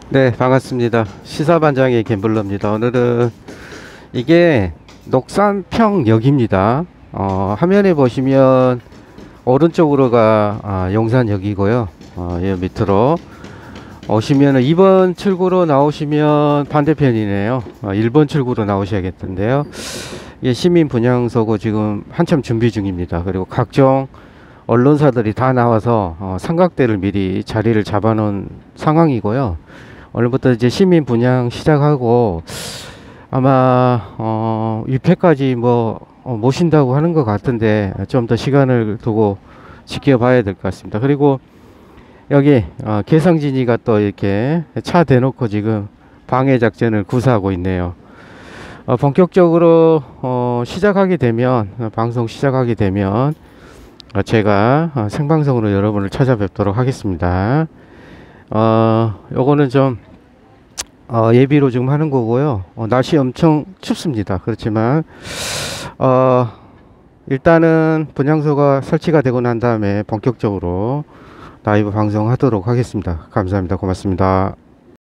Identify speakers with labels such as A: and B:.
A: 네, 반갑습니다. 시사반장의 갬블러입니다. 오늘은 이게 녹산평역입니다. 화면에 보시면 오른쪽으로가 용산역이고요. 이 밑으로 오시면 2번 출구로 나오시면 반대편이네요. 1번 출구로 나오셔야겠던데요. 이게 시민 분향소고 지금 한참 준비 중입니다. 그리고 각종 언론사들이 다 나와서 삼각대를 미리 자리를 잡아놓은 상황이고요. 오늘부터 이제 시민 분양 시작하고 아마 위패까지 모신다고 하는 것 같은데 좀 더 시간을 두고 지켜봐야 될 것 같습니다. 그리고 여기 개성진이가 또 이렇게 차 대놓고 지금 방해 작전을 구사하고 있네요. 본격적으로 시작하게 되면 방송 시작하게 되면 제가 생방송으로 여러분을 찾아뵙도록 하겠습니다. 요거는 좀 예비로 지금 하는 거고요. 날씨 엄청 춥습니다. 그렇지만 일단은 분향소가 설치가 되고 난 다음에 본격적으로 라이브 방송하도록 하겠습니다. 감사합니다. 고맙습니다.